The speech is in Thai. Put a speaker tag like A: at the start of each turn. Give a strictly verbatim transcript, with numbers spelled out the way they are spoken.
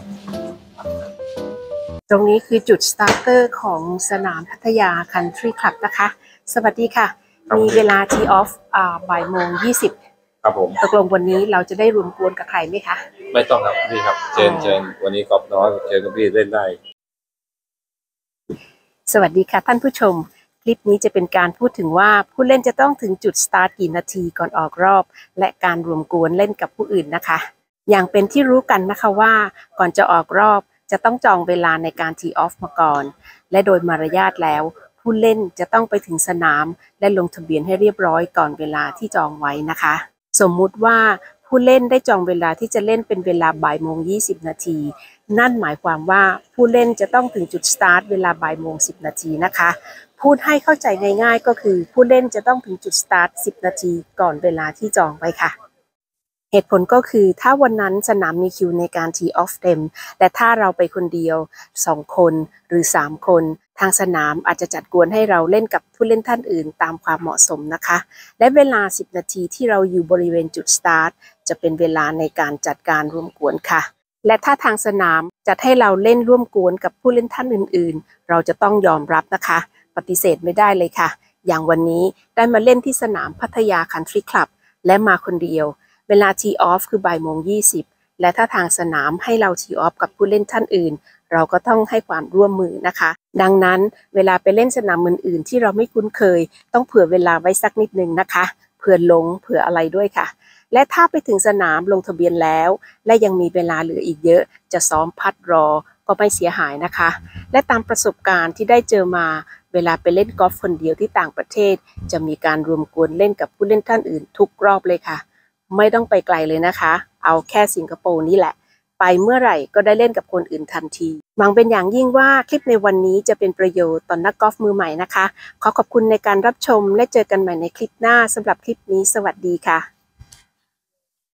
A: ตรงนี้คือจุดสตาร์เตอร์ของสนามพัทยาคันทรีคลับนะคะสวัสดีค่ะมีเวลาทีออฟอ่าบ่ายโมงยี่สิบ
B: ครับผม
A: ตกลงวันนี้เราจะได้รวมกวนกับใครไหมคะ
B: ไม่ต้องครับพี่ครับเชิญเชิญวันนี้กอล์ฟน้อยเชิญกับพี่เล่นได้
A: สวัสดีค่ะท่านผู้ชมคลิปนี้จะเป็นการพูดถึงว่าผู้เล่นจะต้องถึงจุดสตาร์ทกี่นาทีก่อนออกรอบและการรวมกวนเล่นกับผู้อื่นนะคะอย่างเป็นที่รู้กันนะคะว่าก่อนจะออกรอบจะต้องจองเวลาในการทีออฟมาก่อนและโดยมารยาทแล้วผู้เล่นจะต้องไปถึงสนามและลงทะเบียนให้เรียบร้อยก่อนเวลาที่จองไว้นะคะสมมุติว่าผู้เล่นได้จองเวลาที่จะเล่นเป็นเวลาบ่ายโมงยี่สิบนาทีนั่นหมายความว่าผู้เล่นจะต้องถึงจุดสตาร์ทเวลาบ่ายโมงสิบนาทีนะคะพูดให้เข้าใจง่ายๆก็คือผู้เล่นจะต้องถึงจุดสตาร์ทสิบนาทีก่อนเวลาที่จองไว้ค่ะเหตุผลก็คือถ้าวันนั้นสนามมีคิวในการทีออฟเต็มแต่ถ้าเราไปคนเดียวสองคนหรือสามคนทางสนามอาจจะจัดกวนให้เราเล่นกับผู้เล่นท่านอื่นตามความเหมาะสมนะคะและเวลาสิบนาทีที่เราอยู่บริเวณจุดสตาร์ทจะเป็นเวลาในการจัดการร่วมกวนค่ะและถ้าทางสนามจัดให้เราเล่นร่วมกวนกับผู้เล่นท่านอื่นๆเราจะต้องยอมรับนะคะปฏิเสธไม่ได้เลยค่ะอย่างวันนี้ได้มาเล่นที่สนามพัทยาคันทรีคลับและมาคนเดียวเวลาทีออฟคือบ่ายโมงยี่สิบและถ้าทางสนามให้เราทีออฟกับผู้เล่นท่านอื่นเราก็ต้องให้ความร่วมมือนะคะดังนั้นเวลาไปเล่นสนามอื่นๆที่เราไม่คุ้นเคยต้องเผื่อเวลาไว้สักนิดนึงนะคะเผื่อหลงเผื่ออะไรด้วยค่ะและถ้าไปถึงสนามลงทะเบียนแล้วและยังมีเวลาเหลืออีกเยอะจะซ้อมพัดรอก็ไม่เสียหายนะคะและตามประสบการณ์ที่ได้เจอมาเวลาไปเล่นกอล์ฟคนเดียวที่ต่างประเทศจะมีการรวมกวนเล่นกับผู้เล่นท่านอื่นทุกรอบเลยค่ะไม่ต้องไปไกลเลยนะคะเอาแค่สิงคโปร์นี่แหละไปเมื่อไหร่ก็ได้เล่นกับคนอื่นทันทีหวังเป็นอย่างยิ่งว่าคลิปในวันนี้จะเป็นประโยชน์ต่อนนักกอล์ฟมือใหม่นะคะขอขอบคุณในการรับชมและเจอกันใหม่ในคลิปหน้าสำหรับคลิปนี้สวัสดีค่ะ